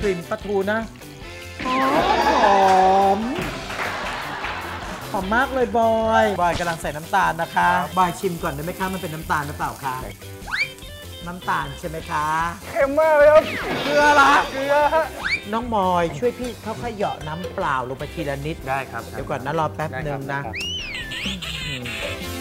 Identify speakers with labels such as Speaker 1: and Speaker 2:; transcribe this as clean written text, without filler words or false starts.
Speaker 1: ลิ่นปลาทูนะหอมหอมมากเลยบอยกำลังใส่น้ำตาลนะคะบอยชิมก่อนได้ไหมคะมันเป็นน้ำตาลหรือเปล่าคะน้ำตาลใช่ไหมคะ
Speaker 2: เค็มมากเลยครับ
Speaker 1: เกลือละ
Speaker 2: เกลือ
Speaker 1: น้องบอยช่วยพี่เขาขยาะน้ำเปล่าลงไปทีละนิด
Speaker 2: ได้ครับ
Speaker 1: เดี๋ยวก่อนนะรอแป๊บนึงนะ